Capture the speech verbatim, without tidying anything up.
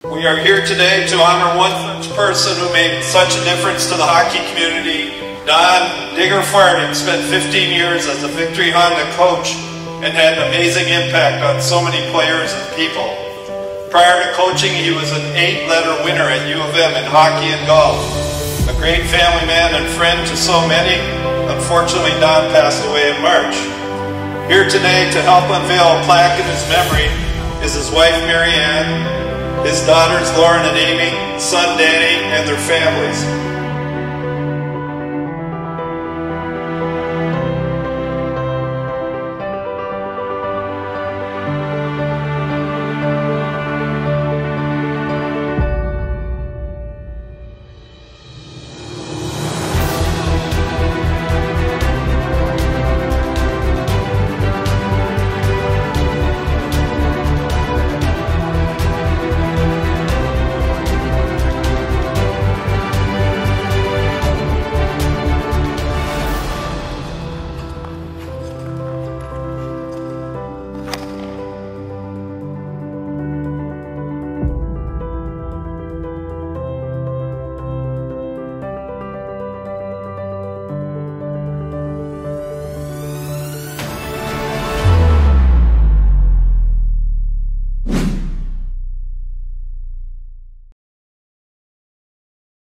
We are here today to honor one such person who made such a difference to the hockey community. Don Digger Farden spent fifteen years as a Victory Honda coach and had an amazing impact on so many players and people. Prior to coaching, he was an eight-letter winner at U of M in hockey and golf. A great family man and friend to so many. Unfortunately, Don passed away in March. Here today to help unveil a plaque in his memory is his wife, Mary Ann, his daughters, Lauren and Amy, son, Danny, and their families.